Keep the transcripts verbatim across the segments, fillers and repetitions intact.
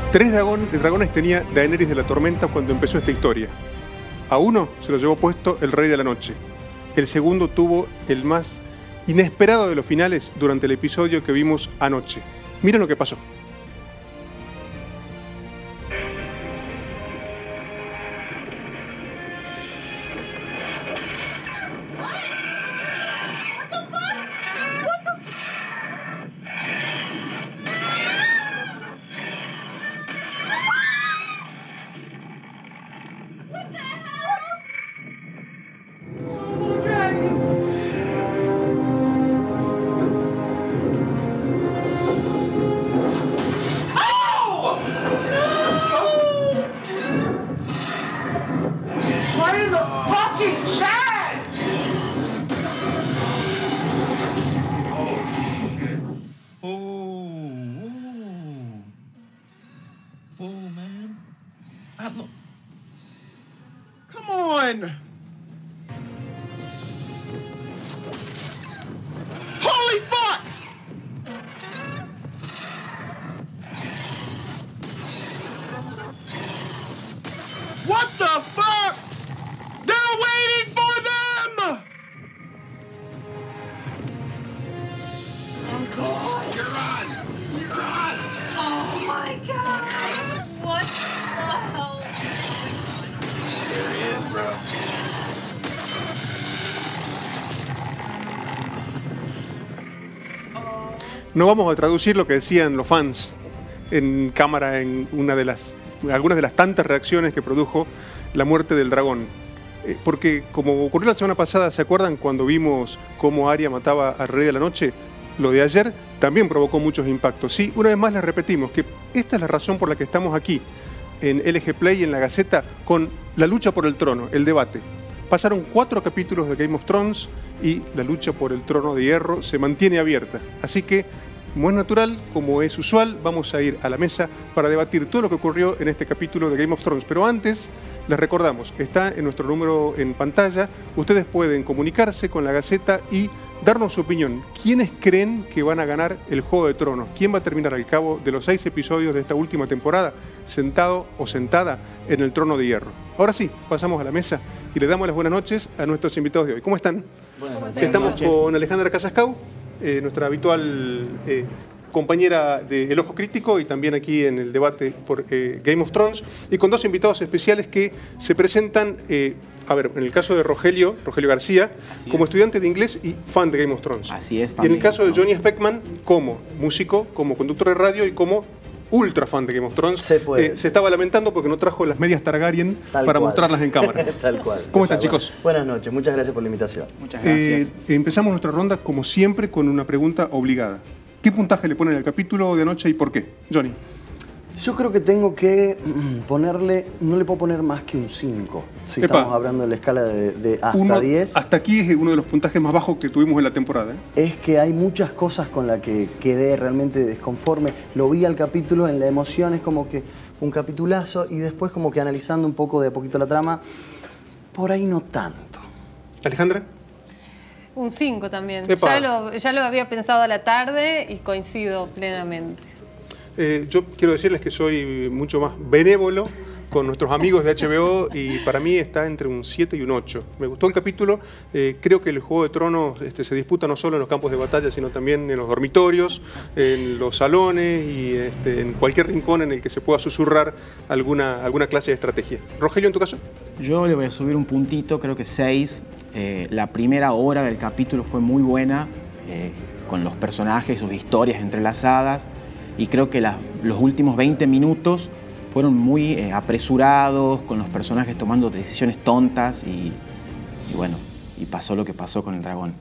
Tres dragón, dragones tenía Daenerys de la Tormenta cuando empezó esta historia. A uno se lo llevó puesto el Rey de la Noche. El segundo tuvo el más inesperado de los finales durante el episodio que vimos anoche. Miren lo que pasó. No vamos a traducir lo que decían los fans en cámara en una de las, algunas de las tantas reacciones que produjo la muerte del dragón. Eh, porque como ocurrió la semana pasada, ¿se acuerdan cuando vimos cómo Arya mataba al Rey de la Noche? Lo de ayer también provocó muchos impactos. Sí, una vez más les repetimos que esta es la razón por la que estamos aquí en L G Play y en La Gaceta con la lucha por el trono, el debate. Pasaron cuatro capítulos de Game of Thrones y la lucha por el trono de hierro se mantiene abierta. Así que, como es natural, como es usual, vamos a ir a la mesa para debatir todo lo que ocurrió en este capítulo de Game of Thrones. Pero antes, les recordamos, está en nuestro número en pantalla. Ustedes pueden comunicarse con La Gaceta y darnos su opinión. ¿Quiénes creen que van a ganar el Juego de Tronos? ¿Quién va a terminar al cabo de los seis episodios de esta última temporada sentado o sentada en el trono de hierro? Ahora sí, pasamos a la mesa y le damos las buenas noches a nuestros invitados de hoy. ¿Cómo están? Buenas noches. Estamos con Alejandra Casascau, eh, nuestra habitual eh, compañera de El Ojo Crítico y también aquí en el debate por eh, Game of Thrones, y con dos invitados especiales que se presentan, eh, a ver, en el caso de Rogelio, Rogelio García, Así como es. estudiante de inglés y fan de Game of Thrones. Así es, fan Y en el de caso de Game of Johnny Speckman, como músico, como conductor de radio y como ultra fan de Game of Thrones. Se puede. Eh, se estaba lamentando porque no trajo las medias Targaryen Tal para cual. mostrarlas en cámara. Tal cual. ¿Cómo están, Tal chicos? cual. Buenas noches, muchas gracias por la invitación. Muchas gracias. Eh, empezamos nuestra ronda, como siempre, con una pregunta obligada. ¿Qué puntaje le ponen al capítulo de anoche y por qué? Johnny. Yo creo que tengo que mm, ponerle, no le puedo poner más que un cinco. Si Epa. estamos hablando de la escala de, de hasta Uno- diez. Hasta aquí es uno de los puntajes más bajos que tuvimos en la temporada. ¿eh? Es que hay muchas cosas con las que quedé realmente desconforme. Lo vi al capítulo, en la emoción es como que un capitulazo y después como que analizando un poco de a poquito la trama, por ahí no tanto. Alejandra. Un cinco también. Epa. Ya lo, ya lo había pensado a la tarde y coincido plenamente. Eh, yo quiero decirles que soy mucho más benévolo con nuestros amigos de H B O y para mí está entre un siete y un ocho. Me gustó el capítulo, eh, creo que el Juego de Tronos este, se disputa no solo en los campos de batalla, sino también en los dormitorios, en los salones y este, en cualquier rincón en el que se pueda susurrar alguna, alguna clase de estrategia. Rogelio, en tu caso. Yo le voy a subir un puntito, creo que seis. Eh, la primera hora del capítulo fue muy buena, eh, con los personajes, sus historias entrelazadas. Y creo que la- los últimos veinte minutos fueron muy eh, apresurados, con los personajes tomando decisiones tontas y, y bueno, y pasó lo que pasó con el dragón.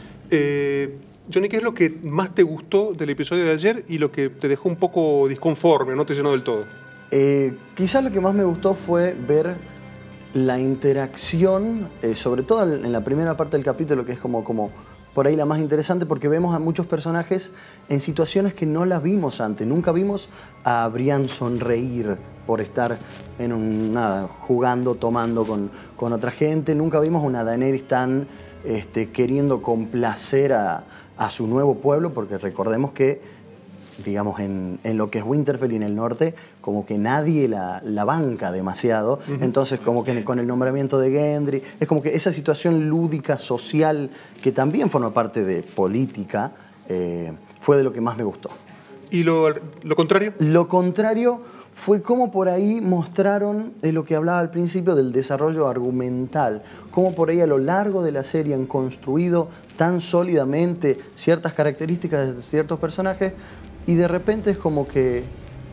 Eh, Johnny, ¿qué es lo que más te gustó del episodio de ayer y lo que te dejó un poco disconforme, no te llenó del todo? Eh, quizás lo que más me gustó fue ver la interacción, eh, sobre todo en la primera parte del capítulo, que es como, como por ahí la más interesante, porque vemos a muchos personajes en situaciones que no las vimos antes. Nunca vimos a Brian sonreír por estar en un, nada, jugando, tomando con, con otra gente. Nunca vimos a una Daenerys tan este, queriendo complacer a, a su nuevo pueblo, porque recordemos que digamos, en, en lo que es Winterfell y en el norte, como que nadie la, la banca demasiado. Uh-huh. Entonces, como que con el nombramiento de Gendry, es como que esa situación lúdica, social, que también forma parte de política, eh, fue de lo que más me gustó. ¿Y lo, lo contrario? Lo contrario fue como por ahí mostraron de lo que hablaba al principio del desarrollo argumental, cómo por ahí a lo largo de la serie han construido tan sólidamente ciertas características de ciertos personajes y de repente es como que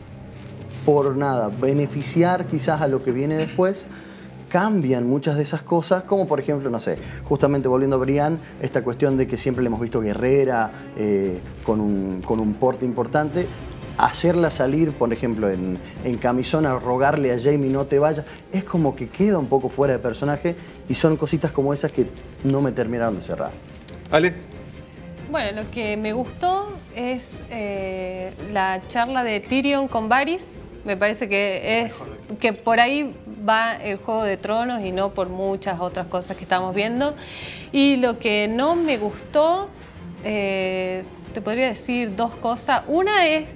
por nada, beneficiar quizás a lo que viene después, cambian muchas de esas cosas, como por ejemplo, no sé, justamente volviendo a Brienne, esta cuestión de que siempre le hemos visto guerrera, eh, con, un, con un porte importante, hacerla salir, por ejemplo, en, en camisón a rogarle a Jaime no te vayas, es como que queda un poco fuera de personaje y son cositas como esas que no me terminaron de cerrar. Ale. Bueno, lo que me gustó es eh, la charla de Tyrion con Varys. Me parece que es que por ahí va el Juego de Tronos y no por muchas otras cosas que estamos viendo. Y lo que no me gustó, eh, te podría decir dos cosas. Una es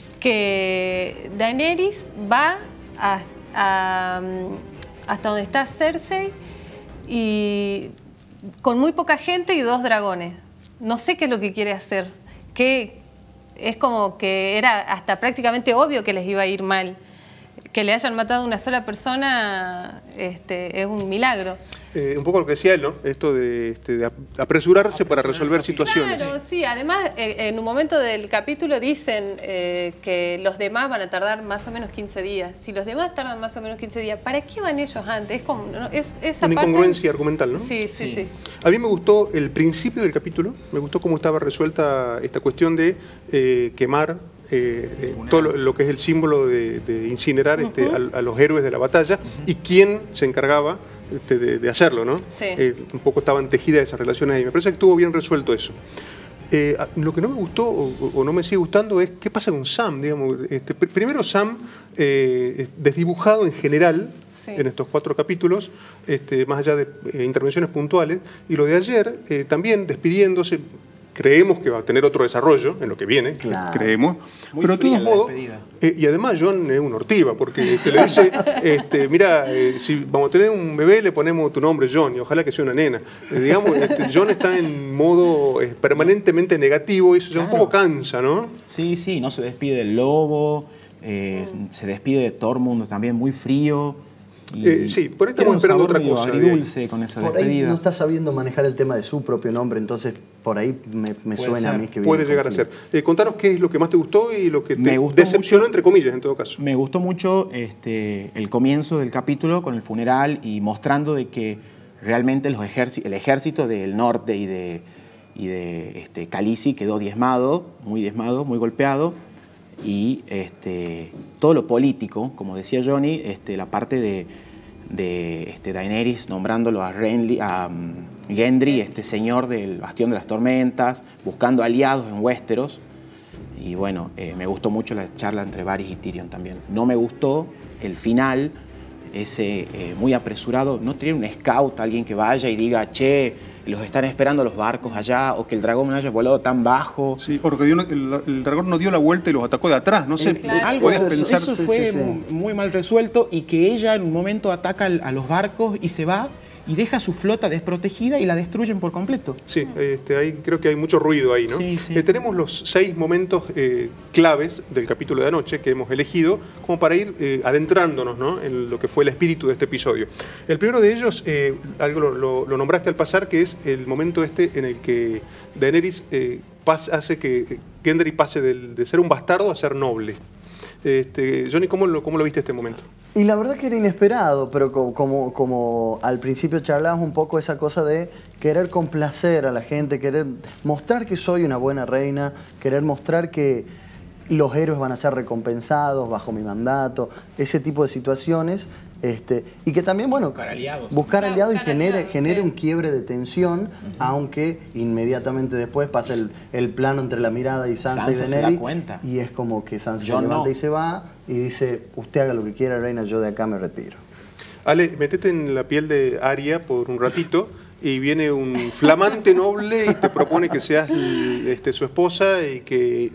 que Daenerys va a, a, hasta donde está Cersei y con muy poca gente y dos dragones. No sé qué es lo que quiere hacer. Que es como que era hasta prácticamente obvio que les iba a ir mal. Que le hayan matado a una sola persona este, es un milagro. Eh, un poco lo que decía él, ¿no? Esto de, este, de apresurarse para resolver situaciones. Claro, sí. Además, eh, en un momento del capítulo dicen eh, que los demás van a tardar más o menos quince días. Si los demás tardan más o menos quince días, ¿para qué van ellos antes? Es como, ¿no? es, esa Una parte... incongruencia argumental, ¿no? Sí, sí, sí, sí. A mí me gustó el principio del capítulo, me gustó cómo estaba resuelta esta cuestión de eh, quemar Eh, eh, todo lo, lo que es el símbolo de, de incinerar este, uh-huh. a, a los héroes de la batalla uh-huh. y quién se encargaba este, de, de hacerlo, ¿no? Sí. Eh, un poco estaban tejidas esas relaciones ahí. Me parece que estuvo bien resuelto eso. Eh, lo que no me gustó o, o no me sigue gustando es qué pasa con Sam, digamos. Este, pr primero Sam eh, desdibujado en general sí. en estos cuatro capítulos, este, más allá de eh, intervenciones puntuales, y lo de ayer eh, también despidiéndose. Creemos que va a tener otro desarrollo en lo que viene, claro. creemos, Muy pero de todos modos, eh, y además Jon es un ortiva, porque se le dice, este, mira, eh, si vamos a tener un bebé le ponemos tu nombre Jon, y ojalá que sea una nena. Eh, digamos, este, Jon está en modo eh, permanentemente negativo y eso ya claro. un poco cansa, ¿no? Sí, sí, no se despide del lobo, eh, se despide de Tormund también muy frío. Y eh, sí, por ahí estamos esperando otra cosa. Agridulce con esa por despedida. Ahí no está sabiendo manejar el tema de su propio nombre, entonces por ahí me, me suena ser. a mí que viene Puede llegar a ser. Eh, contanos qué es lo que más te gustó y lo que te decepcionó, mucho, entre comillas, en todo caso. Me gustó mucho este, el comienzo del capítulo con el funeral y mostrando de que realmente los ejércit, el ejército del norte y de, y de este, Khaleesi quedó diezmado, muy diezmado, muy golpeado. Y este, todo lo político, como decía Johnny, este, la parte de, de este, Daenerys nombrándolo a, Renly, a um, Gendry, este señor del Bastión de las Tormentas, buscando aliados en Westeros. Y bueno, eh, me gustó mucho la charla entre Varys y Tyrion también. No me gustó el final, ese eh, muy apresurado. No tener un scout, alguien que vaya y diga, che, los están esperando los barcos allá, o que el dragón no haya volado tan bajo. Sí, porque dio, el, el dragón no dio la vuelta y los atacó de atrás, no sé, claro. Algo eso, pensar. Eso fue sí, sí, sí. muy mal resuelto, y que ella en un momento ataca a los barcos y se va y deja su flota desprotegida y la destruyen por completo. Sí, este, hay, creo que hay mucho ruido ahí, ¿no? Sí, sí. Eh, tenemos los seis momentos eh, claves del capítulo de anoche que hemos elegido como para ir eh, adentrándonos, ¿no?, en lo que fue el espíritu de este episodio. El primero de ellos, eh, algo lo, lo, lo nombraste al pasar, que es el momento este en el que Daenerys eh, pas, hace que Gendry pase del, de ser un bastardo a ser noble. Este, Johnny, ¿cómo lo, ¿cómo lo viste este momento? Y la verdad que era inesperado, pero como, como, como al principio charlábamos un poco esa cosa de querer complacer a la gente, querer mostrar que soy una buena reina, querer mostrar que los héroes van a ser recompensados bajo mi mandato, ese tipo de situaciones. Este, y que también, bueno, buscar aliados, buscar aliados y genere, aliados, genere sí. un quiebre de tensión, uh-huh. aunque inmediatamente después pasa el, el plano entre la mirada y Sansa, Sansa y Daenerys, y es como que Sansa se levanta no. y se va y dice, usted haga lo que quiera, reina, yo de acá me retiro. Ale, metete en la piel de Arya por un ratito y viene un flamante noble y te propone que seas este, su esposa y que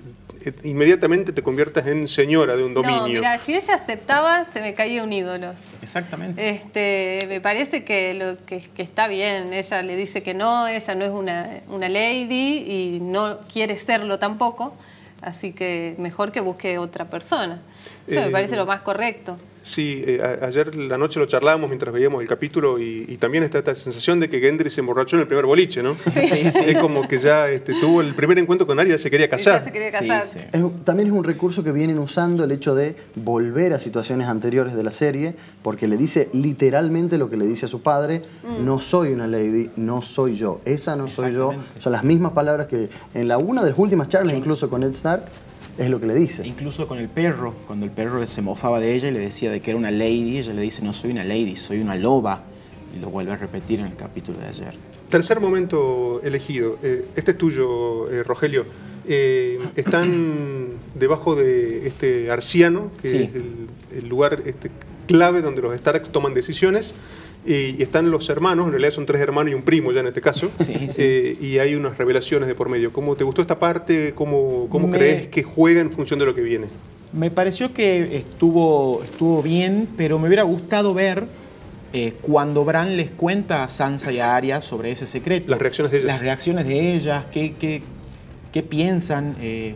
eh, inmediatamente te conviertas en señora de un dominio. No, mira, si ella aceptaba, se me caía un ídolo. Exactamente. Este, me parece que, lo, que, que está bien. Ella le dice que no, ella no es una, una lady y no quiere serlo tampoco. Así que mejor que busque otra persona. Eso Eh, me parece lo más correcto. Sí, eh, a- ayer la noche lo charlábamos mientras veíamos el capítulo y, y también está esta sensación de que Gendry se emborrachó en el primer boliche, ¿no? Sí, sí. Es como que ya este, tuvo el primer encuentro con Arya y ya se quería Ella casar. se quería casar. Sí, sí. Es- también es un recurso que vienen usando el hecho de volver a situaciones anteriores de la serie, porque le dice literalmente lo que le dice a su padre, Mm. no soy una lady, no soy yo, esa no soy yo. Exactamente. Son las mismas palabras que en la una de las últimas charlas, incluso con Ned Stark, es lo que le dice. Incluso con el perro, cuando el perro se mofaba de ella y le decía de que era una lady, ella le dice, no soy una lady, soy una loba. Y lo vuelve a repetir en el capítulo de ayer. Tercer momento elegido. Eh, este es tuyo, eh, Rogelio. Eh, están debajo de este Arciano, que Sí. es el, el lugar este, clave donde los Starks toman decisiones. Eh, y están los hermanos, en realidad son tres hermanos y un primo ya en este caso. Sí, sí. Eh, y hay unas revelaciones de por medio. ¿Cómo te gustó esta parte? ¿Cómo, cómo Me- crees que juega en función de lo que viene? Me pareció que estuvo, estuvo bien, pero me hubiera gustado ver eh, cuando Bran les cuenta a Sansa y a Arya sobre ese secreto. Las reacciones de ellas. Las reacciones de ellas, qué, qué, qué piensan, eh,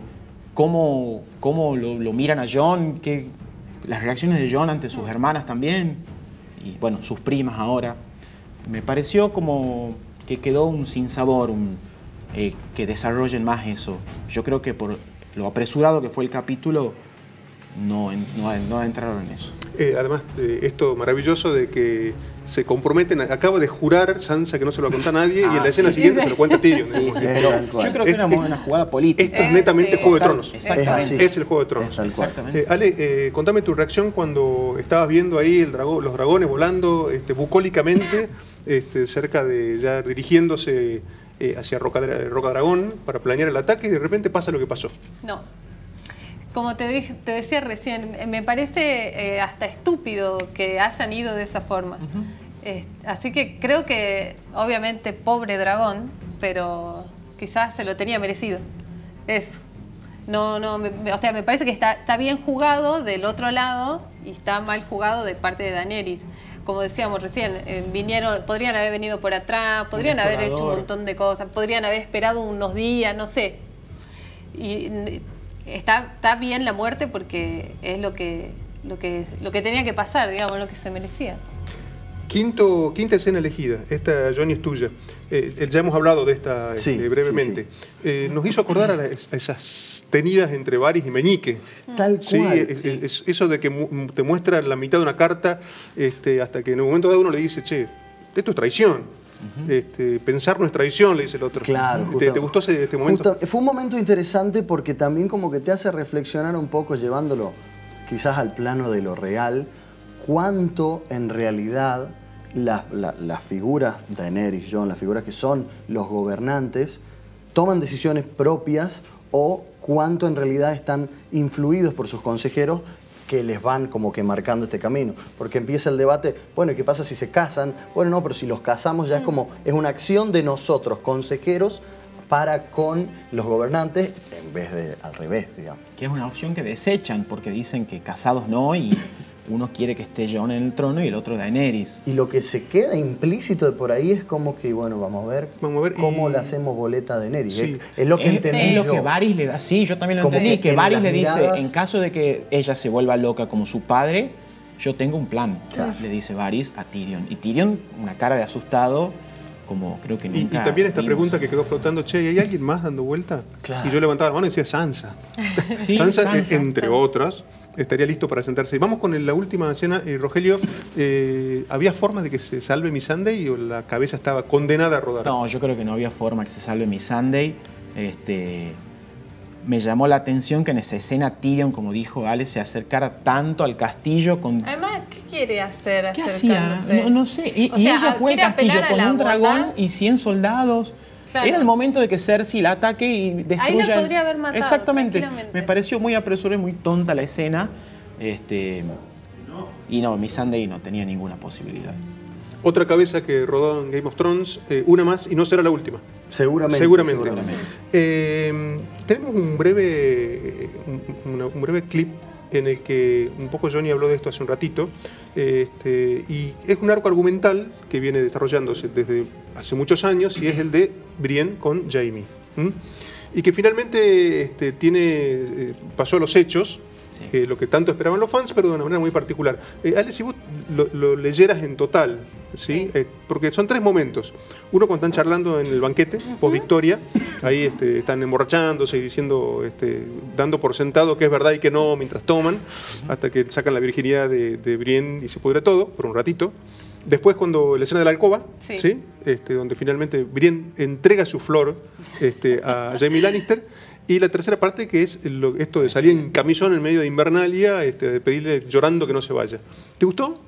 cómo, cómo lo, lo miran a Jon, qué, las reacciones de Jon ante sus hermanas también, y bueno, sus primas ahora. Me pareció como que quedó un sinsabor, un, eh, que desarrollen más eso. Yo creo que por lo apresurado que fue el capítulo, no, en- no, no entraron en eso. Eh, además, eh, esto maravilloso de que se comprometen, acaba de jurar Sansa que no se lo va a contar a nadie y en la Ah, escena sí. siguiente se lo cuenta Tyrion. Sí, sí, Es pero tal cual. yo creo que era Este- una jugada política. Esto es Eh, netamente sí. Juego de Tronos. Exactamente. Es Es el Juego de Tronos. Es tal cual. Exactamente. Eh, Ale, eh, contame tu reacción cuando estabas viendo ahí el dragón, los dragones volando este, bucólicamente este, cerca de, ya dirigiéndose eh, hacia Roca, Roca Dragón para planear el ataque y de repente pasa lo que pasó. No. Como te, dije- te decía recién, me parece eh, hasta estúpido que hayan ido de esa forma. Eh, así que creo que, obviamente, pobre dragón, pero quizás se lo tenía merecido. Eso. No, no, me- me- o sea, me parece que está, está bien jugado del otro lado y está mal jugado de parte de Daenerys. Como decíamos recién, eh, vinieron, podrían haber venido por atrás, podrían haber hecho un explorador. montón de cosas, podrían haber esperado unos días, no sé. Y mm, está, está bien la muerte porque es lo que, lo que, lo que tenía que pasar, digamos, lo que se merecía. Quinto, quinta escena elegida, esta Johnny es tuya. Eh, eh, ya hemos hablado de esta Sí, este, brevemente. sí, Eh, nos hizo acordar a, las- a esas tenidas entre Varys y Meñique. Tal Sí, cual. es- es- es eso de que mu- te muestra la mitad de una carta este, hasta que en un momento dado uno le dice, che, esto es traición. Este, pensar no es traición, le dice el otro. Claro, ¿Te, justo- te gustó ese- este momento? Justo- fue un momento interesante porque también como que te hace reflexionar un poco, llevándolo quizás al plano de lo real, cuánto en realidad las, la- las figuras, Daenerys, Jon, las figuras que son los gobernantes, toman decisiones propias o cuánto en realidad están influidos por sus consejeros que les van como que marcando este camino. Porque empieza el debate, bueno, ¿y qué pasa si se casan? Bueno, no, pero si los casamos ya es como, es una acción de nosotros, consejeros, para con los gobernantes, en vez de al revés, digamos. Que es una opción que desechan porque dicen que casados no y uno quiere que esté Jon en el trono y el otro Daenerys. Y lo que se queda implícito de por ahí es como que, bueno, vamos a ver, Vamos a ver, cómo y- le hacemos boleta a Daenerys. Sí. Es, es lo que es, entendí es lo yo. que Varys le da. Sí, yo también lo Como entendí. que Que en Varys las le dice, miradas- en caso de que ella se vuelva loca como su padre, yo tengo un plan. Le dice Varys a Tyrion. Y Tyrion, una cara de asustado, como creo que Y, y nunca también esta vimos. pregunta que quedó flotando, che, ¿y hay alguien más dando vuelta? Claro. Y yo levantaba la mano y decía Sansa. Sí, Sansa, Sansa. eh, entre otras, estaría listo para sentarse. Y vamos con el- la última escena, eh, Rogelio. eh, ¿Había forma de que se salve Missandei o la cabeza estaba condenada a rodar? No, yo creo que no había forma que se salve mi Sunday. Este, me llamó la atención que en esa escena Tyrion, como dijo Ale, se acercara tanto al castillo con... Además, ¿qué quiere hacer ¿Qué hacía? acercándose? No, no sé. Y, O y sea, ella fue al quiere castillo apelar a con la un dragón bondad. y cien soldados. Claro. Era el momento de que Cersei la ataque y destruya... Ahí la el- podría haber matado, Exactamente. tranquilamente. Me pareció muy apresurada y muy tonta la escena. Este, y no, mi Sunday no tenía ninguna posibilidad. Otra cabeza que rodó en Game of Thrones, eh, una más y no será la última. Seguramente. Seguramente. seguramente. Eh, tenemos un breve, un, una, un breve clip en el que un poco Johnny habló de esto hace un ratito, este, y es un arco argumental que viene desarrollándose desde hace muchos años y es el de Brienne con Jaime. ¿Mm? Y que finalmente este, tiene, eh, pasó a los hechos, sí. eh, lo que tanto esperaban los fans, pero de una manera muy particular. Eh, Ale, si vos lo, lo leyeras en total, ¿sí? Sí. Eh, porque son tres momentos. Uno cuando están charlando en el banquete, uh-huh. post victoria, ahí este, están emborrachándose y diciendo, este, dando por sentado que es verdad y que no mientras toman, uh-huh. hasta que sacan la virginidad de, de Brienne y se pudre todo, por un ratito. Después cuando la escena de la alcoba, sí. ¿sí? Este, donde finalmente Brienne entrega su flor este, a Jaime Lannister. Y la tercera parte, que es lo, esto de salir en camisón en medio de Invernalia, este, de pedirle llorando que no se vaya. ¿Te gustó?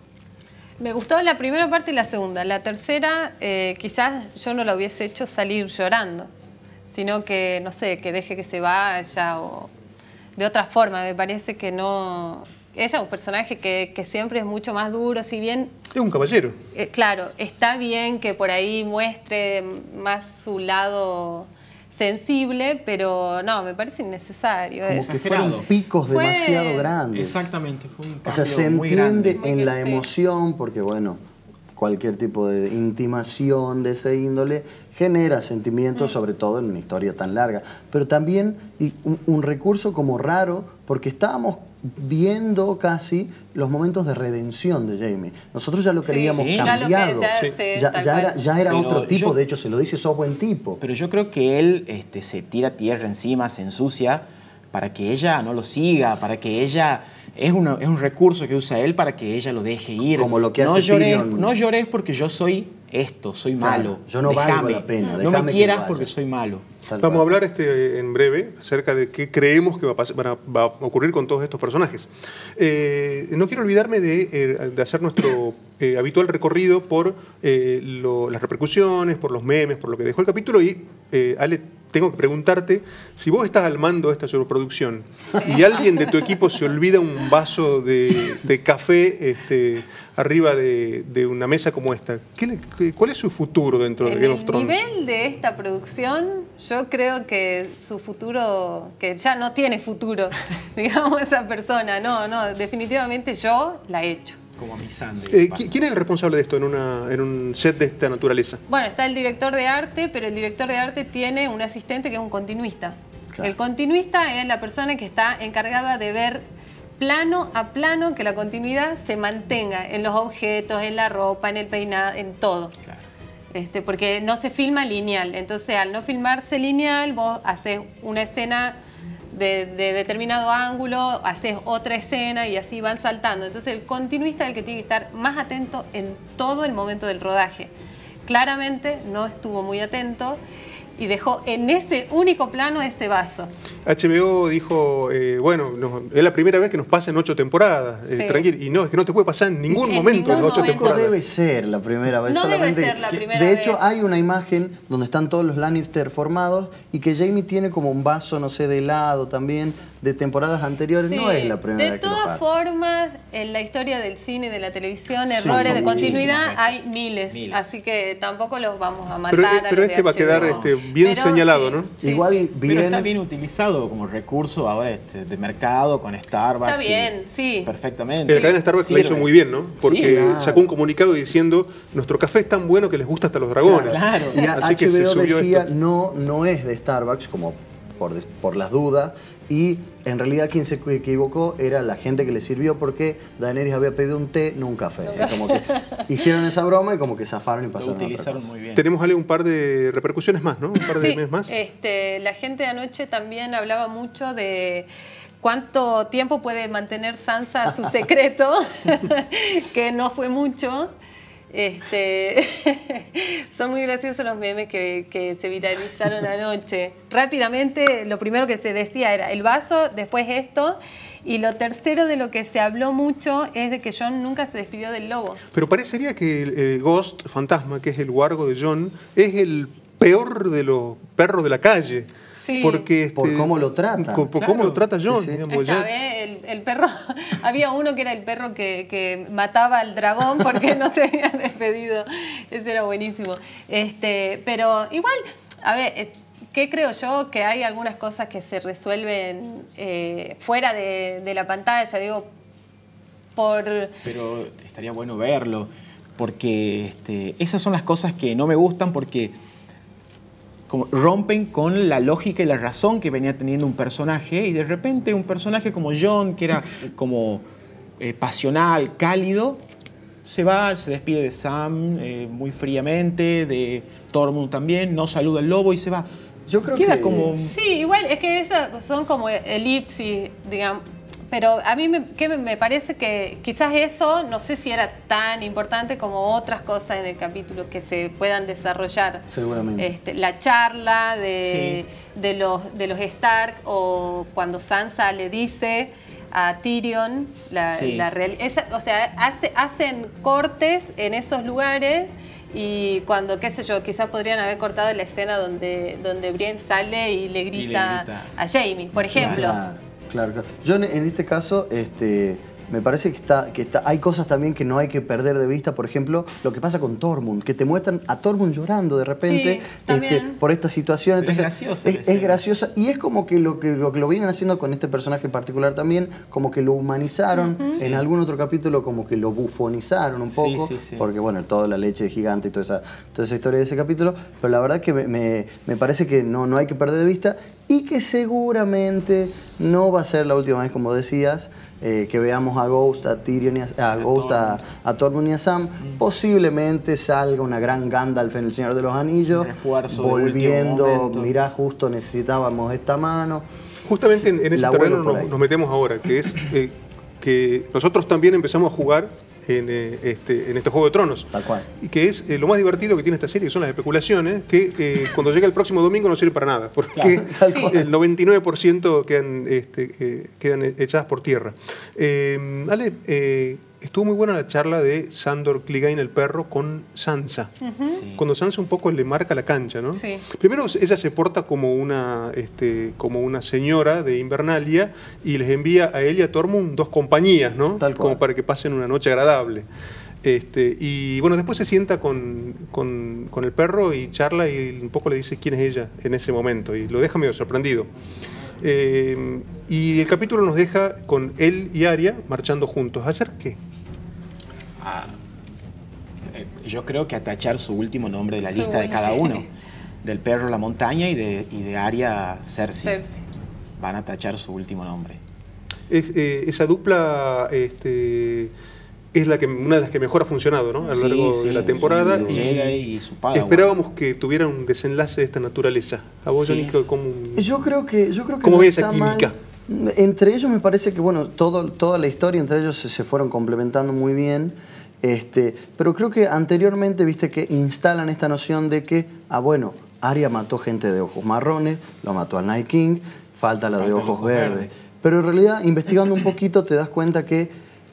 Me gustó la primera parte y la segunda. La tercera, eh, quizás yo no la hubiese hecho salir llorando, sino que, no sé, que deje que se vaya o de otra forma. Me parece que no... Ella es un personaje que, que siempre es mucho más duro, si bien... Es un caballero. Eh, claro, está bien que por ahí muestre más su lado sensible, pero no, me parece innecesario. Como eso. que fueron picos Fue... demasiado grandes. Exactamente, fue un cambio O sea, se muy entiende grande. en la Sí. emoción, porque bueno, cualquier tipo de intimación de ese índole genera sentimientos, mm. sobre todo en una historia tan larga. Pero también y un, un recurso como raro, porque estábamos viendo casi los momentos de redención de Jaime. Nosotros ya lo creíamos sí, sí. cambiado. Ya, lo que, ya, sí. sé, ya, ya era, ya era otro tipo, yo, de hecho se lo dice, sos buen tipo. Pero yo creo que él este, se tira tierra encima, se ensucia, para que ella no lo siga, para que ella... Es, una, es un recurso que usa él para que ella lo deje ir. Como lo que no hace llores, Tyrion. No llores porque yo soy esto, soy malo. Claro, yo no Déjame, valgo la pena. No me quieras porque soy malo. Tal Vamos cual. a hablar este, en breve acerca de qué creemos que va a, pasar, va a, va a ocurrir con todos estos personajes. Eh, no quiero olvidarme de, eh, de hacer nuestro eh, habitual recorrido por eh, lo, las repercusiones, por los memes, por lo que dejó el capítulo. Y, eh, Ale, tengo que preguntarte, si vos estás al mando de esta sobreproducción y alguien de tu equipo se olvida un vaso de, de café este, arriba de, de una mesa como esta, ¿qué le, qué, ¿cuál es su futuro dentro de En Game of Thrones? el nivel de esta producción, yo creo que su futuro, que ya no tiene futuro, digamos, esa persona. No, no, definitivamente yo la he hecho. Como a mi Sandy. Eh, ¿Quién es el responsable de esto en, una, en un set de esta naturaleza? Bueno, está el director de arte, pero el director de arte tiene un asistente que es un continuista. Claro. El continuista es la persona que está encargada de ver plano a plano que la continuidad se mantenga en los objetos, en la ropa, en el peinado, en todo. Claro. Este, porque no se filma lineal. Entonces, al no filmarse lineal, vos haces una escena de, de determinado ángulo, haces otra escena y así van saltando. Entonces, el continuista es el que tiene que estar más atento en todo el momento del rodaje. Claramente no estuvo muy atento y dejó en ese único plano ese vaso. H B O dijo, eh, bueno, no, es la primera vez que nos pasa en ocho temporadas, eh, Sí. tranquilo, y no, es que no te puede pasar en ningún En momento en ningún ocho momento. No temporadas. debe ser la primera vez. No debe solamente ser la que- primera De hecho, vez. hay una imagen donde están todos los Lannister formados y que Jaime tiene como un vaso, no sé, de helado también, de temporadas anteriores. Sí. No es la primera de vez que lo todas pasa. formas, en la historia del cine y de la televisión, Sí, errores son de continuidad muchísimas hay veces. miles, Miles. así que tampoco los vamos a matar. Pero, a eh, pero los de este va a quedar H B O. este, bien Pero señalado, sí, ¿no? sí, Igual sí. bien. Pero está bien utilizado como recurso ahora este, de mercado con Starbucks. Está bien, y- sí. Perfectamente. El cadena Starbucks lo hizo Sirve. muy bien, ¿no? Porque Sí, claro. sacó un comunicado diciendo, nuestro café es tan bueno que les gusta hasta los dragones. Claro. Y Así que se H B O subió decía, esto. no, no es de Starbucks, como por, des- por las dudas. Y en realidad quien se equivocó era la gente que le sirvió porque Daenerys había pedido un té, no un café. Es como que hicieron esa broma y como que zafaron y Lo pasaron a otra utilizaron cosa. muy bien. Tenemos, Ale, un par de repercusiones más, ¿no? Un par de Sí, meses más. este, la gente anoche también hablaba mucho de cuánto tiempo puede mantener Sansa su secreto, que no fue mucho. Este, son muy graciosos los memes que, que se viralizaron anoche. Rápidamente, lo primero que se decía era el vaso, después esto, y lo tercero de lo que se habló mucho es de que Jon nunca se despidió del lobo. Pero parecería que el, el Ghost, fantasma, que es el guargo de Jon, es el peor de los perros de la calle. Sí. Porque, este, Por cómo lo trata. Por, por Claro. cómo lo trata Jon. Sí, sí. digamos, Esta ya- vez el, el perro, había uno que era el perro que, que mataba al dragón porque no se había despedido. Ese era buenísimo. Este, pero igual, A ver, ¿qué creo yo? Que hay algunas cosas que se resuelven eh, fuera de, de la pantalla, digo, por... Pero estaría bueno verlo, porque este, esas son las cosas que no me gustan, porque como rompen con la lógica y la razón que venía teniendo un personaje, y de repente un personaje como Jon, que era como eh, pasional, cálido, se va, se despide de Sam eh, muy fríamente, de Tormund también, no saluda al lobo y se va. Yo creo Queda que... como... Sí, igual, es que esas son como elipsis, digamos. Pero a mí me, que me parece que quizás eso, no sé si era tan importante como otras cosas en el capítulo que se puedan desarrollar. Seguramente. Este, la charla de, sí. de, los, de los Stark, o cuando Sansa le dice a Tyrion, la, sí. la real, esa, o sea, hace, hacen cortes en esos lugares. Y cuando, qué sé yo, quizás podrían haber cortado la escena donde, donde Brienne sale y le grita, y le grita a Jaime, por ejemplo. Claro, claro, claro. Yo en, en este caso, este, me parece que, está, que está, hay cosas también que no hay que perder de vista. Por ejemplo, lo que pasa con Tormund, que te muestran a Tormund llorando de repente sí, este, por esta situación. Entonces, es graciosa. Es, es graciosa y es como que lo, que lo que lo vienen haciendo con este personaje en particular también, como que lo humanizaron. Uh-huh. En sí. algún otro capítulo como que lo bufonizaron un poco, sí, sí, sí. porque bueno, toda la leche de gigante y toda esa, toda esa historia de ese capítulo. Pero la verdad que me, me, me parece que no, no hay que perder de vista y que seguramente no va a ser la última vez, como decías, Eh, que veamos a Ghost, a Tyrion, y a, a, a Ghost, a, a Tormund y a Sam. Mm. Posiblemente salga una gran Gandalf en El Señor de los Anillos, refuerzo volviendo, mirá, justo necesitábamos esta mano. Justamente en, en ese terreno nos, nos metemos ahora, que es eh, que nosotros también empezamos a jugar en, eh, este, en este Juego de Tronos. Tal cual. Y que es eh, lo más divertido que tiene esta serie, que son las especulaciones, que eh, cuando llega el próximo domingo no sirve para nada, porque claro, sí. el noventa y nueve por ciento quedan, este, eh, quedan echadas por tierra. Eh, Ale, eh, estuvo muy buena la charla de Sandor Clegane, el perro, con Sansa. Uh-huh. Sí. Cuando Sansa un poco le marca la cancha, ¿no? Sí. Primero ella se porta como una, este, como una señora de Invernalia y les envía a él y a Tormund dos compañías, ¿no? Tal cual. Como para que pasen una noche agradable. Este, y bueno, después se sienta con, con, con el perro y charla y un poco le dice quién es ella en ese momento y lo deja medio sorprendido. Eh, y el capítulo nos deja con él y Arya marchando juntos. ¿A hacer qué? Ah, eh, yo creo que a tachar su último nombre de la sí, lista de cada sí. uno. Del perro la montaña y de, y de Arya Cersei. Cersei. Van a tachar su último nombre. Es, eh, esa dupla este, es la que, una de las que mejor ha funcionado, ¿no? A lo sí, largo sí, de la temporada. Sí, y, y su padre, esperábamos bueno. que tuviera un desenlace de esta naturaleza. ¿A vos, sí. Johnny, cómo, yo creo que, yo creo que ¿cómo no ve esa está química? Mal. Entre ellos me parece que bueno, todo, toda la historia entre ellos se, se fueron complementando muy bien. Este, pero creo que anteriormente, viste, que instalan esta noción de que, ah, bueno, Arya mató gente de ojos marrones, lo mató al Night King, falta la de ojos, ojos verdes. verdes. Pero en realidad, investigando un poquito, te das cuenta que,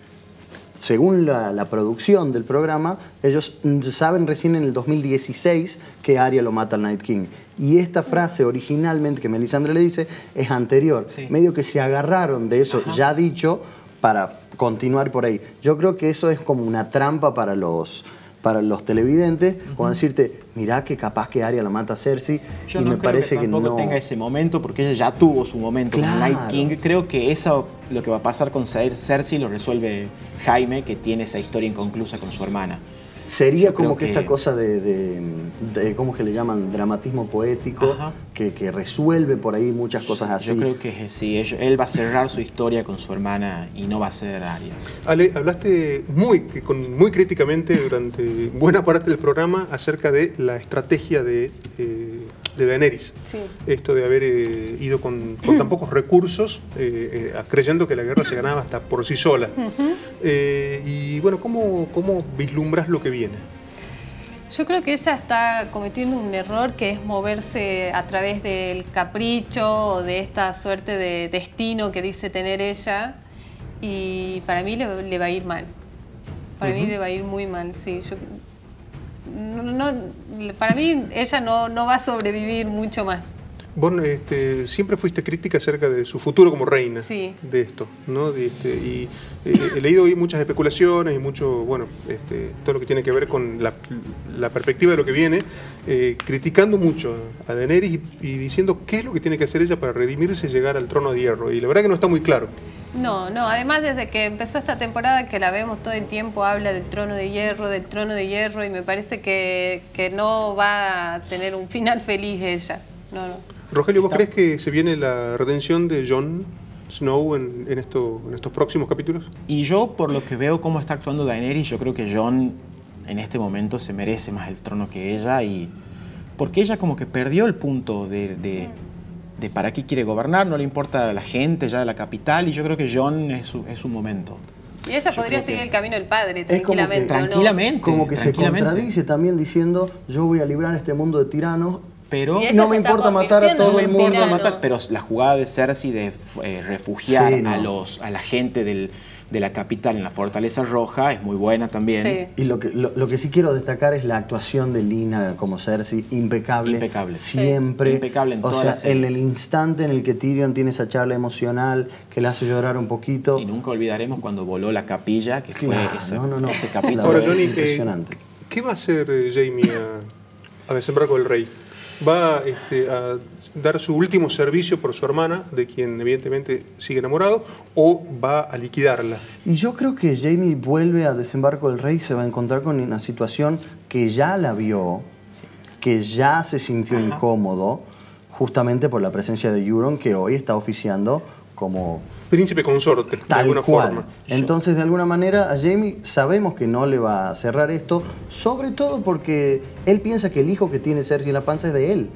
según la, la producción del programa, ellos saben recién en el dos mil dieciséis que Arya lo mata al Night King. Y esta frase originalmente que Melisandre le dice es anterior. Sí. Medio que se agarraron de eso Ajá. ya dicho para continuar por ahí. Yo creo que eso es como una trampa para los, para los televidentes, uh-huh. como decirte, mirá que capaz que Arya la mata a Cersei. Yo y no me creo parece que que tampoco no tenga ese momento, porque ella ya tuvo su momento claro. con Night King. Creo que eso, lo que va a pasar con Cersei, lo resuelve Jaime, que tiene esa historia inconclusa con su hermana. Sería Yo como que, que esta cosa de, de, de, ¿cómo es que le llaman? Dramatismo poético, que, que resuelve por ahí muchas cosas así. Yo creo que sí, él, él va a cerrar su historia con su hermana y no va a ser Arya. Ale, hablaste muy, muy críticamente durante buena parte del programa acerca de la estrategia de, eh, de Daenerys. Sí. Esto de haber eh, ido con, con tan pocos recursos, eh, eh, creyendo que la guerra se ganaba hasta por sí sola. Uh-huh. eh, y bueno, ¿cómo, cómo vislumbras lo que viene? Yo creo que ella está cometiendo un error que es moverse a través del capricho o de esta suerte de destino que dice tener ella, y para mí le, le va a ir mal. Para uh-huh. mí le va a ir muy mal, sí. Yo, no, no, para mí ella no, no va a sobrevivir mucho más. Vos este, siempre fuiste crítica acerca de su futuro como reina, sí, de esto, ¿no? De este, y eh, he leído hoy muchas especulaciones y mucho, bueno, este, todo lo que tiene que ver con la, la perspectiva de lo que viene, eh, criticando mucho a Daenerys y, y diciendo qué es lo que tiene que hacer ella para redimirse y llegar al trono de hierro. Y la verdad que no está muy claro. No, no, además desde que empezó esta temporada que la vemos todo el tiempo, habla del trono de hierro, del trono de hierro, y me parece que, que no va a tener un final feliz ella. No, no. Rogelio, ¿vos crees que se viene la redención de Jon Snow en, en, esto, en estos próximos capítulos? Y yo, por lo que veo cómo está actuando Daenerys, yo creo que Jon en este momento se merece más el trono que ella, y porque ella como que perdió el punto de, de, de para qué quiere gobernar, no le importa a la gente ya de la capital, y yo creo que Jon es su, es su momento. Y ella Yo podría creo seguir que- el camino del padre, Es como que- tranquilamente, ¿o no? Tranquilamente. Como que se tranquilamente. contradice también diciendo, yo voy a librar este mundo de tiranos, Pero Y ella no se me está importa matar a convirtiendo todo en el un mundo. tirano. matar, pero la jugada de Cersei de eh, refugiar Sí, no. a, los, a la gente del, de la capital en la Fortaleza Roja es muy buena también. Sí. Y lo que, lo, lo que sí quiero destacar es la actuación de Lina como Cersei, impecable. Impecable. Siempre. Sí. Impecable en o toda sea, la serie. en el instante en el que Tyrion tiene esa charla emocional que le hace llorar un poquito. Y nunca olvidaremos cuando voló la capilla, que fue Claro, ese, no, no, no. ese La capítulo. Ahora, verdad es Johnny, impresionante. eh, ¿qué va a hacer eh, Jaime a, a desembarco del rey? ¿Va este, a dar su último servicio por su hermana, de quien evidentemente sigue enamorado, o va a liquidarla? Y yo creo que Jaime vuelve a Desembarco del Rey, se va a encontrar con una situación que ya la vio, que ya se sintió Ajá. incómodo, justamente por la presencia de Euron, que hoy está oficiando como Príncipe consorte, de tal alguna cual. forma. Entonces, de alguna manera, a Jaime sabemos que no le va a cerrar esto, sobre todo porque él piensa que el hijo que tiene Cersei en la panza es de él.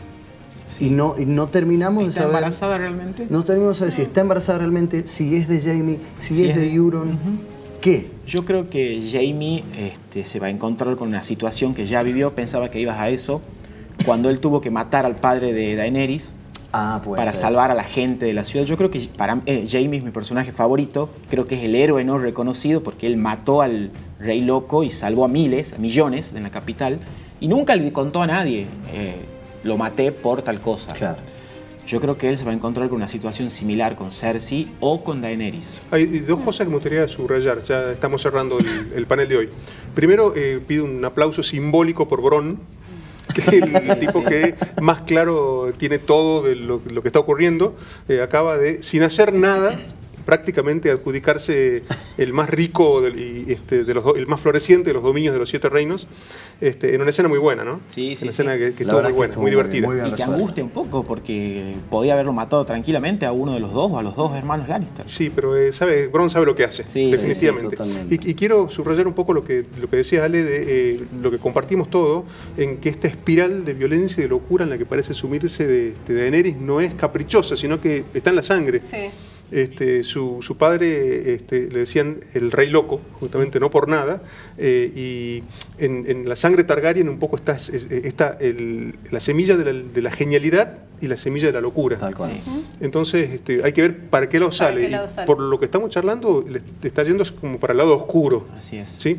Y no, y no terminamos de ¿Está saber... embarazada realmente? No terminamos de saber si está embarazada realmente, si es de Jaime, si, Si es es de de- Euron. ¿Qué? Yo creo que Jaime este, se va a encontrar con una situación que ya vivió, pensaba que ibas a eso, cuando él tuvo que matar al padre de Daenerys Ah, puede para ser. salvar a la gente de la ciudad. Yo creo que para eh, Jaime es mi personaje favorito, creo que es el héroe no reconocido porque él mató al rey loco y salvó a miles, a millones en la capital, y nunca le contó a nadie, eh, lo maté por tal cosa. Claro. Yo creo que él se va a encontrar con una situación similar con Cersei o con Daenerys. Hay dos cosas que me gustaría subrayar, ya estamos cerrando el, el panel de hoy. Primero, eh, pido un aplauso simbólico por Bronn, que es el tipo que más claro tiene todo de lo, lo que está ocurriendo. Eh, acaba de, sin hacer nada, prácticamente adjudicarse el más rico del- y, este, de los do- el más floreciente de los dominios de los siete reinos, este, en una escena muy buena, ¿no? Sí, sí, Una sí. escena que, que La estuvo verdad muy que buena, estuvo muy muy bien, divertida. muy bien. Y que resuelto. angustia un poco, porque podía haberlo matado tranquilamente a uno de los dos o a los dos hermanos Lannister. Sí, pero eh, sabe, Bronn sabe lo que hace, Sí, definitivamente. sí, totalmente. y, y quiero subrayar un poco lo que, lo que decía Ale, de eh, lo que compartimos todo, en que esta espiral de violencia y de locura en la que parece sumirse de, de Daenerys no es caprichosa, sino que está en la sangre. Sí. Este, su, su padre este, le decían el rey loco, justamente no por nada, eh, y en, en la sangre Targaryen un poco está, es- es- está el- la semilla de la, de la genialidad y la semilla de la locura. Tal cual. Sí. Entonces este, hay que ver para qué lado Para sale. qué Y lado sale. por lo que estamos charlando, le está yendo como para el lado oscuro. Así es. ¿Sí?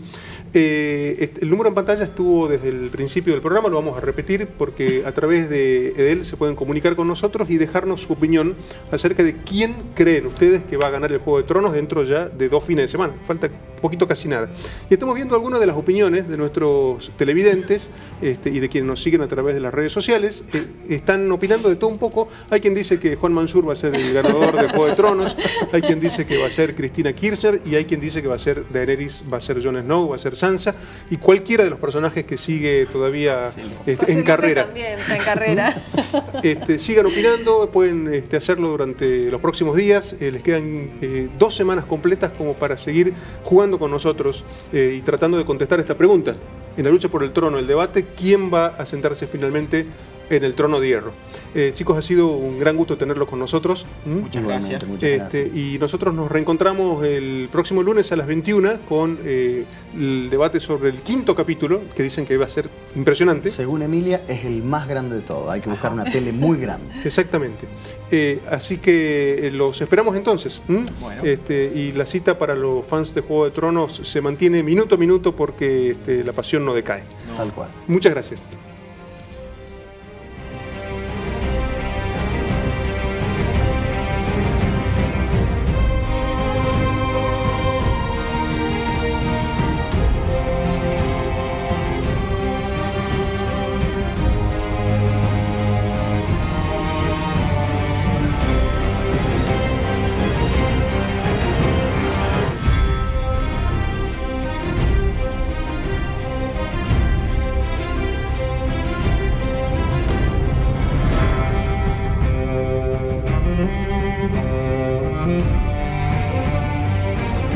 Eh, este, el número en pantalla estuvo desde el principio del programa, lo vamos a repetir porque a través de él se pueden comunicar con nosotros y dejarnos su opinión acerca de quién creen ustedes que va a ganar el Juego de Tronos dentro ya de dos fines de semana. Falta poquito, casi nada. Y estamos viendo algunas de las opiniones de nuestros televidentes este, y de quienes nos siguen a través de las redes sociales. Eh, están opinando de todo un poco. Hay quien dice que Juan Mansur va a ser el ganador del Juego de Tronos, hay quien dice que va a ser Cristina Kirchner y hay quien dice que va a ser Daenerys, va a ser Jon Snow, va a ser Sansa y cualquiera de los personajes que sigue todavía este, José en Luis carrera. También está en carrera. Este, sigan opinando, pueden este, hacerlo durante los próximos días. Eh, les quedan eh, dos semanas completas como para seguir jugando con nosotros eh, y tratando de contestar esta pregunta. En la lucha por el trono, el debate, ¿quién va a sentarse finalmente en el trono de hierro? Eh, chicos, ha sido un gran gusto tenerlos con nosotros. ¿Mm? Muchas Igualmente, gracias. muchas Este, gracias. y nosotros nos reencontramos el próximo lunes a las veintiuna con eh, el debate sobre el quinto capítulo, que dicen que va a ser impresionante. Según Emilia, es el más grande de todo. Hay que buscar una tele muy grande. Exactamente. Eh, así que eh, los esperamos entonces. ¿m? Bueno. Este, y la cita para los fans de Juego de Tronos se mantiene minuto a minuto porque este, la pasión no decae. Tal cual. Muchas gracias.